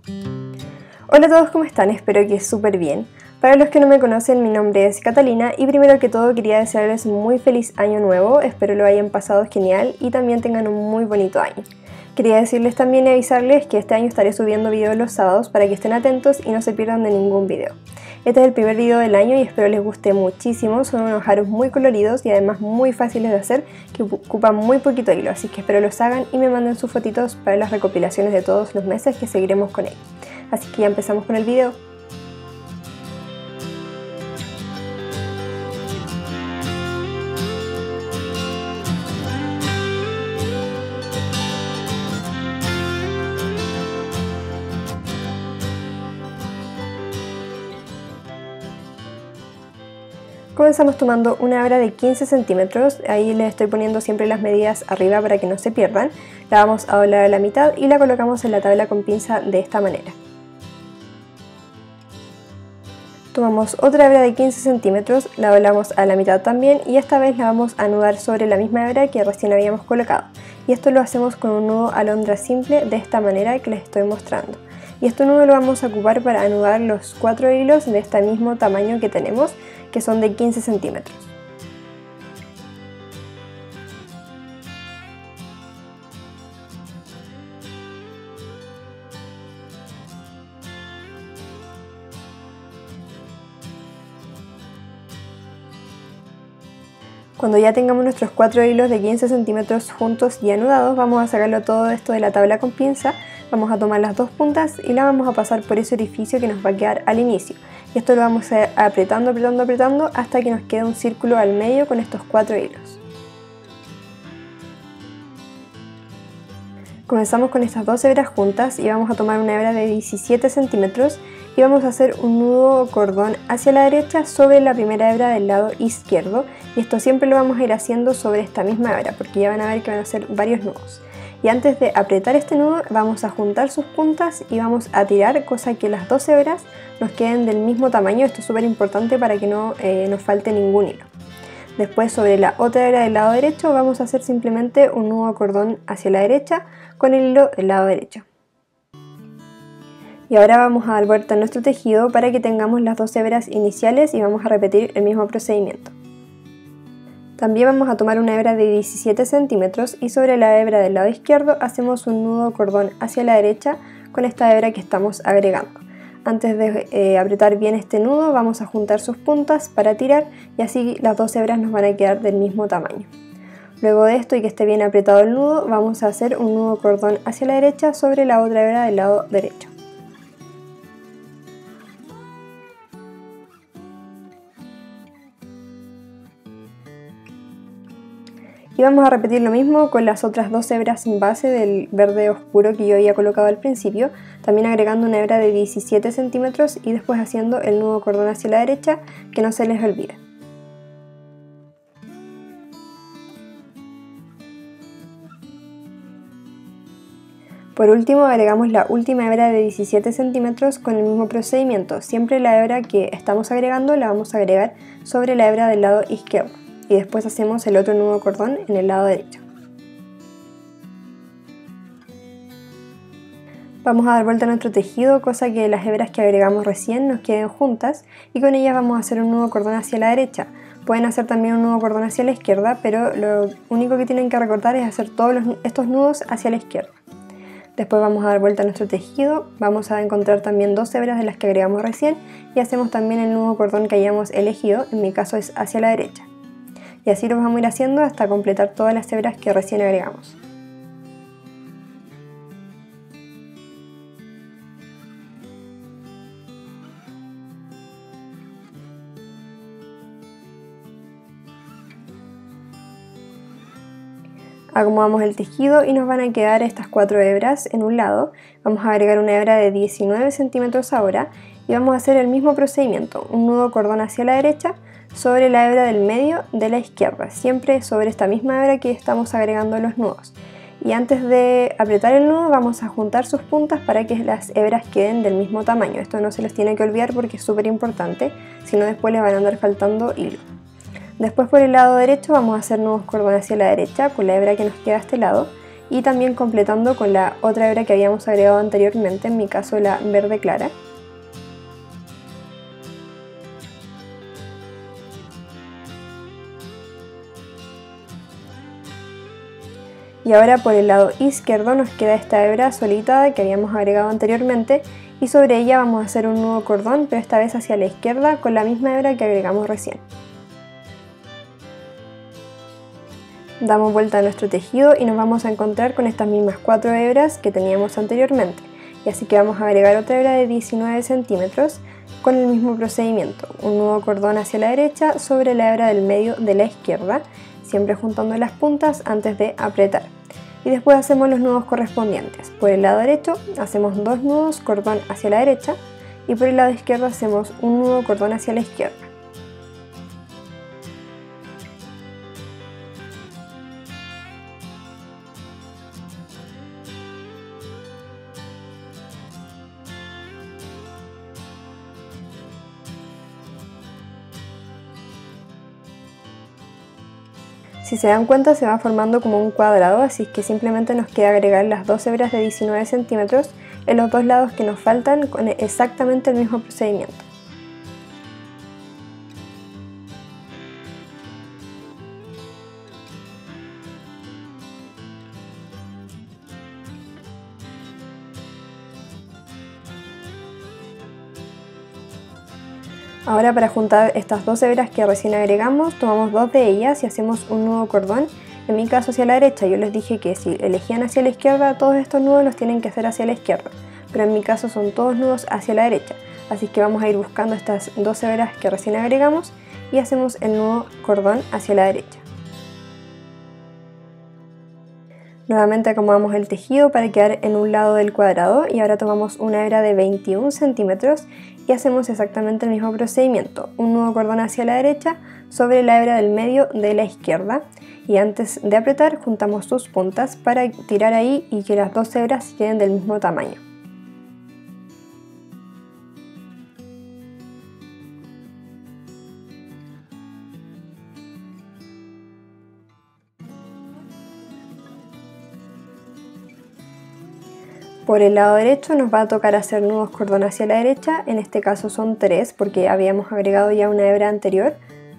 Hola a todos, ¿cómo están? Espero que súper bien. Para los que no me conocen, mi nombre es Catalina y primero que todo quería desearles un muy feliz año nuevo, espero lo hayan pasado genial y también tengan un muy bonito año. Quería decirles también y avisarles que este año estaré subiendo videos los sábados para que estén atentos y no se pierdan de ningún video. Este es el primer video del año y espero les guste muchísimo, son unos aros muy coloridos y además muy fáciles de hacer que ocupan muy poquito hilo, así que espero los hagan y me manden sus fotitos para las recopilaciones de todos los meses que seguiremos con ellos. Así que ya empezamos con el video. Comenzamos tomando una hebra de 15 centímetros, ahí les estoy poniendo siempre las medidas arriba para que no se pierdan. La vamos a doblar a la mitad y la colocamos en la tabla con pinza de esta manera. Tomamos otra hebra de 15 centímetros, la doblamos a la mitad también y esta vez la vamos a anudar sobre la misma hebra que recién habíamos colocado. Y esto lo hacemos con un nudo alondra simple de esta manera que les estoy mostrando. Y este nudo lo vamos a ocupar para anudar los 4 hilos de este mismo tamaño que tenemos, que son de 15 centímetros. Cuando ya tengamos nuestros 4 hilos de 15 centímetros juntos y anudados, vamos a sacarlo todo esto de la tabla con pinza, vamos a tomar las dos puntas y la vamos a pasar por ese orificio que nos va a quedar al inicio. Y esto lo vamos a ir apretando hasta que nos quede un círculo al medio con estos 4 hilos. Comenzamos con estas dos hebras juntas y vamos a tomar una hebra de 17 centímetros y vamos a hacer un nudo cordón hacia la derecha sobre la primera hebra del lado izquierdo, y esto siempre lo vamos a ir haciendo sobre esta misma hebra porque ya van a ver que van a ser varios nudos. Y antes de apretar este nudo vamos a juntar sus puntas y vamos a tirar, cosa que las dos hebras nos queden del mismo tamaño. Esto es súper importante para que no nos falte ningún hilo. Después, sobre la otra hebra del lado derecho vamos a hacer simplemente un nudo cordón hacia la derecha con el hilo del lado derecho. Y ahora vamos a dar vuelta a nuestro tejido para que tengamos las dos hebras iniciales y vamos a repetir el mismo procedimiento. También vamos a tomar una hebra de 17 centímetros y sobre la hebra del lado izquierdo hacemos un nudo cordón hacia la derecha con esta hebra que estamos agregando. Antes de apretar bien este nudo vamos a juntar sus puntas para tirar y así las dos hebras nos van a quedar del mismo tamaño. Luego de esto y que esté bien apretado el nudo, vamos a hacer un nudo cordón hacia la derecha sobre la otra hebra del lado derecho. Y vamos a repetir lo mismo con las otras dos hebras en base del verde oscuro que yo había colocado al principio, también agregando una hebra de 17 centímetros y después haciendo el nudo cordón hacia la derecha, que no se les olvide. Por último agregamos la última hebra de 17 centímetros con el mismo procedimiento. Siempre la hebra que estamos agregando la vamos a agregar sobre la hebra del lado izquierdo. Y después hacemos el otro nudo cordón en el lado derecho. Vamos a dar vuelta a nuestro tejido, cosa que las hebras que agregamos recién nos queden juntas y con ellas vamos a hacer un nudo cordón hacia la derecha. Pueden hacer también un nudo cordón hacia la izquierda, pero lo único que tienen que recordar es hacer todos estos nudos hacia la izquierda. Después vamos a dar vuelta a nuestro tejido, vamos a encontrar también dos hebras de las que agregamos recién y hacemos también el nudo cordón que hayamos elegido, en mi caso es hacia la derecha. Y así lo vamos a ir haciendo hasta completar todas las hebras que recién agregamos. Acomodamos el tejido y nos van a quedar estas 4 hebras en un lado. Vamos a agregar una hebra de 19 centímetros ahora y vamos a hacer el mismo procedimiento, un nudo cordón hacia la derecha sobre la hebra del medio de la izquierda, siempre sobre esta misma hebra que estamos agregando los nudos. Y antes de apretar el nudo vamos a juntar sus puntas para que las hebras queden del mismo tamaño. Esto no se les tiene que olvidar porque es súper importante, si no después les van a andar faltando hilo. Después por el lado derecho vamos a hacer nudos cordón hacia la derecha con la hebra que nos queda a este lado y también completando con la otra hebra que habíamos agregado anteriormente, en mi caso la verde clara. Y ahora por el lado izquierdo nos queda esta hebra solita que habíamos agregado anteriormente y sobre ella vamos a hacer un nudo cordón, pero esta vez hacia la izquierda con la misma hebra que agregamos recién. Damos vuelta a nuestro tejido y nos vamos a encontrar con estas mismas 4 hebras que teníamos anteriormente. Y así que vamos a agregar otra hebra de 19 centímetros con el mismo procedimiento. Un nudo cordón hacia la derecha sobre la hebra del medio de la izquierda, siempre juntando las puntas antes de apretar. Y después hacemos los nudos correspondientes. Por el lado derecho hacemos 2 nudos cordón hacia la derecha y por el lado izquierdo hacemos un nudo cordón hacia la izquierda. Si se dan cuenta se va formando como un cuadrado, así que simplemente nos queda agregar las 2 hebras de 19 centímetros en los dos lados que nos faltan con exactamente el mismo procedimiento. Ahora para juntar estas 2 hebras que recién agregamos, tomamos 2 de ellas y hacemos un nudo cordón, en mi caso hacia la derecha. Yo les dije que si elegían hacia la izquierda, todos estos nudos los tienen que hacer hacia la izquierda, pero en mi caso son todos nudos hacia la derecha, así que vamos a ir buscando estas 2 hebras que recién agregamos y hacemos el nudo cordón hacia la derecha. Nuevamente acomodamos el tejido para quedar en un lado del cuadrado y ahora tomamos una hebra de 21 centímetros y hacemos exactamente el mismo procedimiento, un nudo cordón hacia la derecha sobre la hebra del medio de la izquierda y antes de apretar juntamos sus puntas para tirar ahí y que las 2 hebras queden del mismo tamaño. Por el lado derecho nos va a tocar hacer nudos cordón hacia la derecha, en este caso son 3 porque habíamos agregado ya una hebra anterior.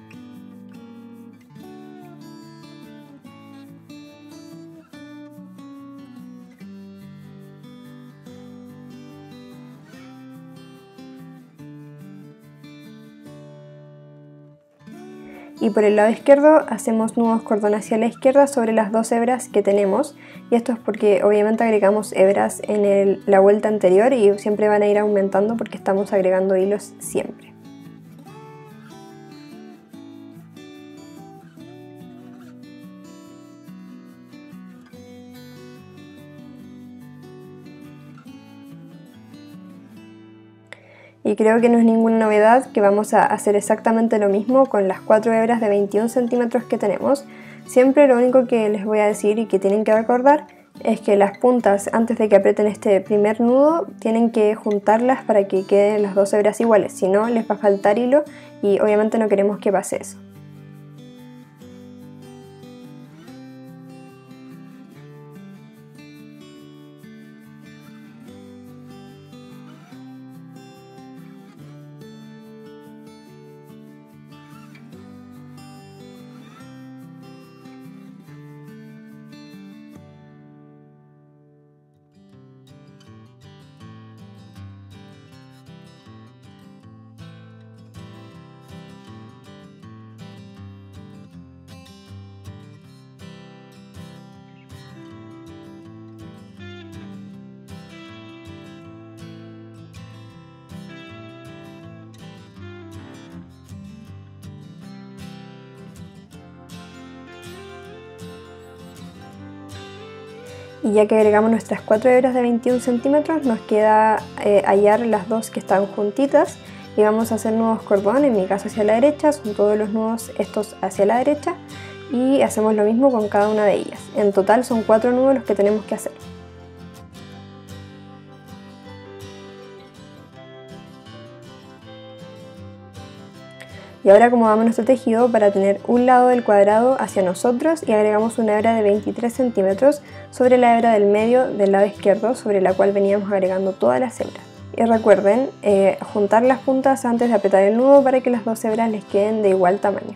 Y por el lado izquierdo hacemos nudos cordón hacia la izquierda sobre las 2 hebras que tenemos, y esto es porque obviamente agregamos hebras en la vuelta anterior y siempre van a ir aumentando porque estamos agregando hilos siempre. Y creo que no es ninguna novedad que vamos a hacer exactamente lo mismo con las 4 hebras de 21 centímetros que tenemos. Siempre lo único que les voy a decir y que tienen que recordar es que las puntas, antes de que aprieten este primer nudo, tienen que juntarlas para que queden las 2 hebras iguales, si no les va a faltar hilo y obviamente no queremos que pase eso. Y ya que agregamos nuestras 4 hebras de 21 centímetros, nos queda hallar las 2 que están juntitas y vamos a hacer nudos cordón, en mi caso hacia la derecha, son todos los nudos estos hacia la derecha y hacemos lo mismo con cada una de ellas. En total son 4 nudos los que tenemos que hacer. Y ahora acomodamos nuestro tejido para tener un lado del cuadrado hacia nosotros y agregamos una hebra de 23 centímetros sobre la hebra del medio del lado izquierdo, sobre la cual veníamos agregando todas las hebras. Y recuerden juntar las puntas antes de apretar el nudo para que las dos hebras les queden de igual tamaño.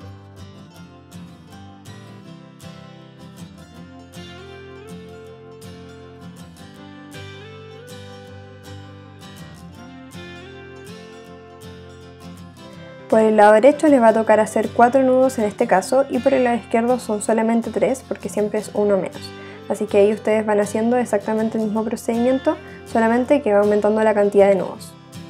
Por el lado derecho les va a tocar hacer 4 nudos en este caso y por el lado izquierdo son solamente 3 porque siempre es uno menos. Así que ahí ustedes van haciendo exactamente el mismo procedimiento, solamente que va aumentando la cantidad de nudos.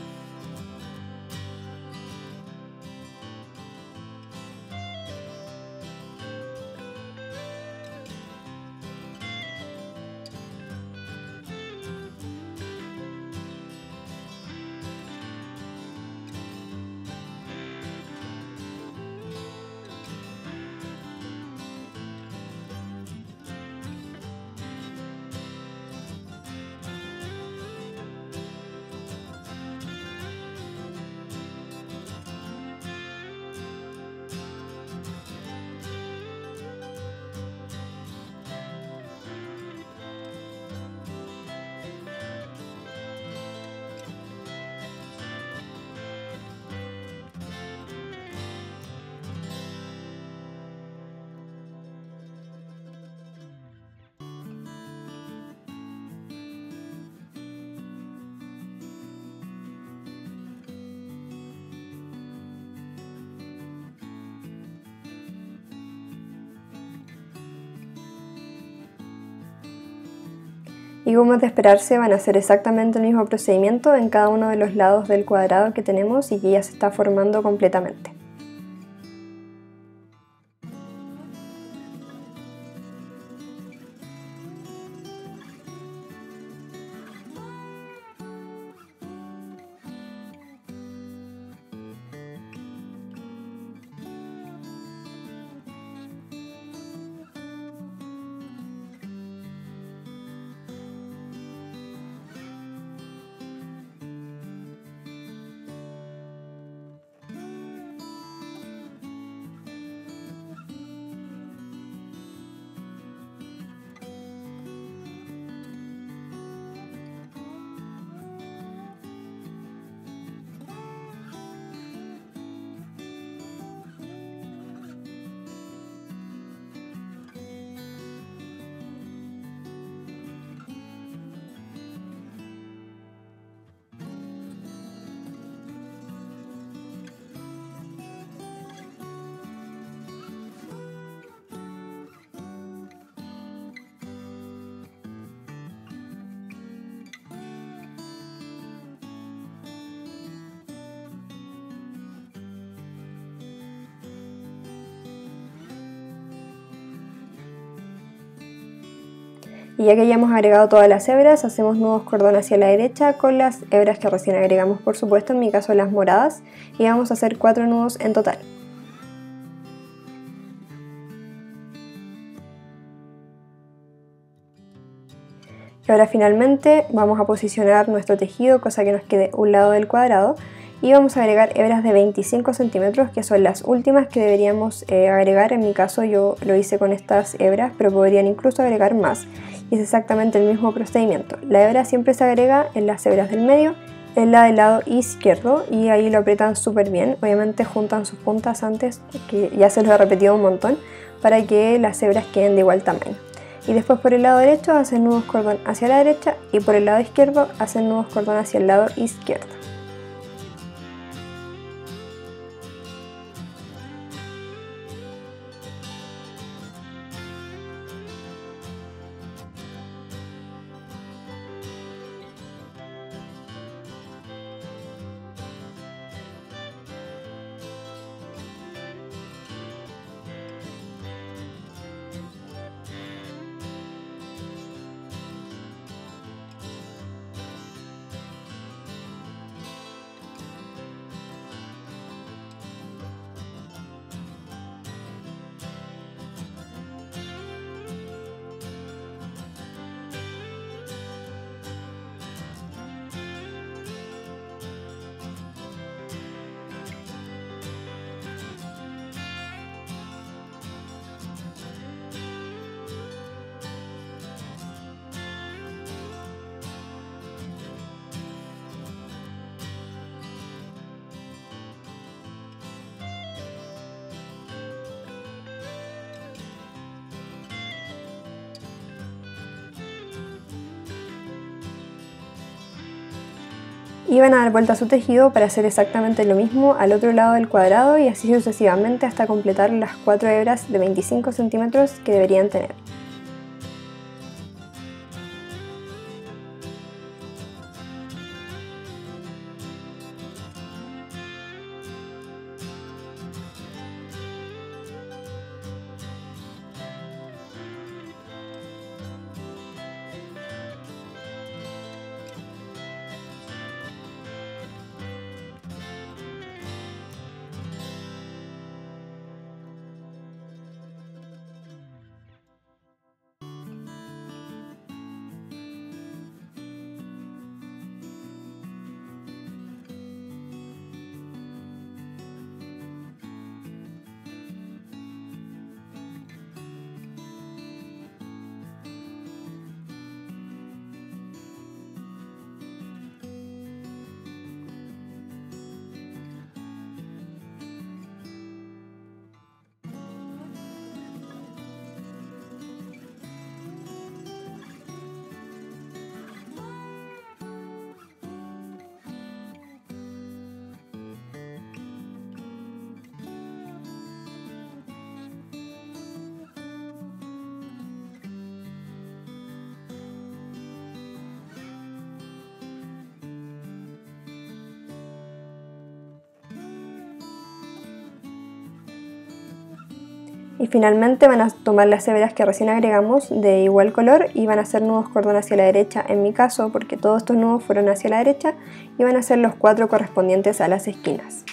Y como es de esperarse, van a hacer exactamente el mismo procedimiento en cada uno de los lados del cuadrado que tenemos y que ya se está formando completamente. Y ya que ya hemos agregado todas las hebras, hacemos nudos cordón hacia la derecha con las hebras que recién agregamos, por supuesto, en mi caso las moradas, y vamos a hacer 4 nudos en total. Y ahora finalmente vamos a posicionar nuestro tejido, cosa que nos quede un lado del cuadrado, y vamos a agregar hebras de 25 centímetros, que son las últimas que deberíamos agregar. En mi caso yo lo hice con estas hebras, pero podrían incluso agregar más. Y es exactamente el mismo procedimiento. La hebra siempre se agrega en las hebras del medio, en la del lado izquierdo, y ahí lo aprietan súper bien. Obviamente juntan sus puntas antes, que ya se los he repetido un montón, para que las hebras queden de igual tamaño. Y después por el lado derecho hacen nudos cordón hacia la derecha y por el lado izquierdo hacen nudos cordón hacia el lado izquierdo. Y van a dar vuelta a su tejido para hacer exactamente lo mismo al otro lado del cuadrado y así sucesivamente hasta completar las 4 hebras de 25 centímetros que deberían tener. Y finalmente van a tomar las hebras que recién agregamos de igual color y van a hacer nudos cordón hacia la derecha en mi caso, porque todos estos nudos fueron hacia la derecha, y van a hacer los 4 correspondientes a las esquinas.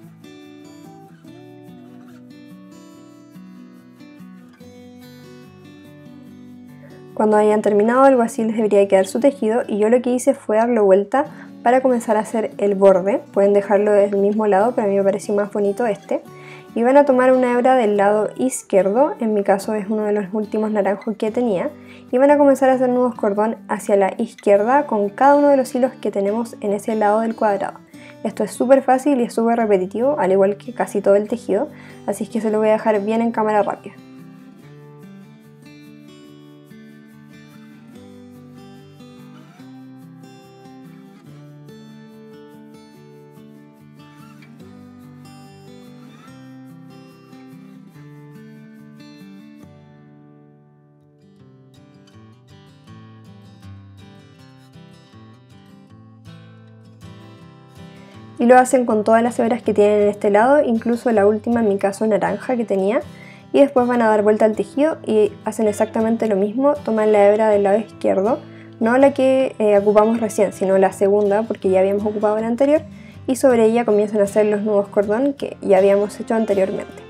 Cuando hayan terminado, algo así les debería quedar su tejido, y yo lo que hice fue darlo vuelta para comenzar a hacer el borde. Pueden dejarlo del mismo lado, pero a mí me pareció más bonito este. Y van a tomar una hebra del lado izquierdo, en mi caso es uno de los últimos naranjos que tenía, y van a comenzar a hacer nudos cordón hacia la izquierda con cada uno de los hilos que tenemos en ese lado del cuadrado. Esto es súper fácil y es súper repetitivo, al igual que casi todo el tejido, así es que se lo voy a dejar bien en cámara rápida. Y lo hacen con todas las hebras que tienen en este lado, incluso la última, en mi caso naranja, que tenía. Y después van a dar vuelta al tejido y hacen exactamente lo mismo. Toman la hebra del lado izquierdo, no la que ocupamos recién, sino la segunda, porque ya habíamos ocupado la anterior, y sobre ella comienzan a hacer los nudos cordón que ya habíamos hecho anteriormente.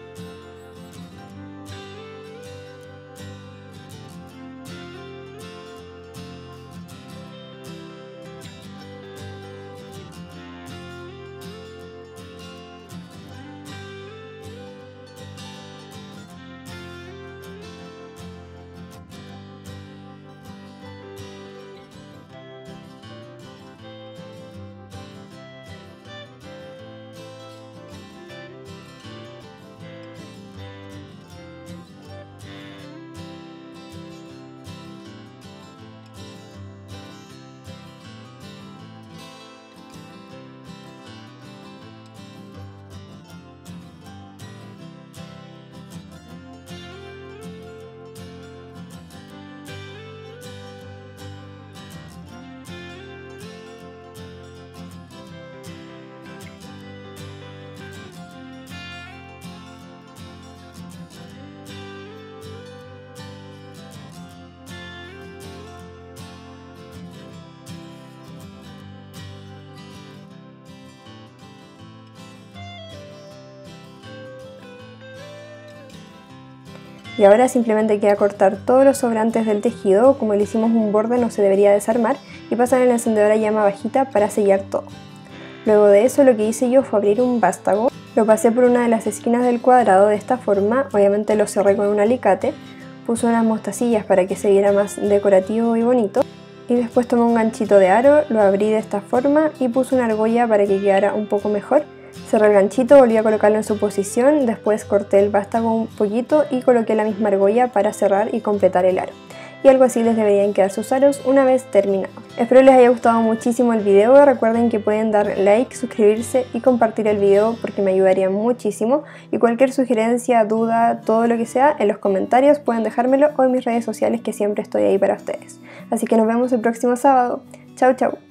Y ahora simplemente queda cortar todos los sobrantes del tejido. Como le hicimos un borde, no se debería desarmar, y pasar el encendedor a llama bajita para sellar todo. Luego de eso, lo que hice yo fue abrir un vástago, lo pasé por una de las esquinas del cuadrado de esta forma, obviamente lo cerré con un alicate, puse unas mostacillas para que se viera más decorativo y bonito, y después tomé un ganchito de aro, lo abrí de esta forma y puse una argolla para que quedara un poco mejor. Cerré el ganchito, volví a colocarlo en su posición, después corté el vástago un poquito y coloqué la misma argolla para cerrar y completar el aro. y algo así les deberían quedar sus aros una vez terminados. Espero les haya gustado muchísimo el video, recuerden que pueden dar like, suscribirse y compartir el video porque me ayudaría muchísimo, y cualquier sugerencia, duda, todo lo que sea en los comentarios pueden dejármelo o en mis redes sociales que siempre estoy ahí para ustedes. Así que nos vemos el próximo sábado. Chau chau.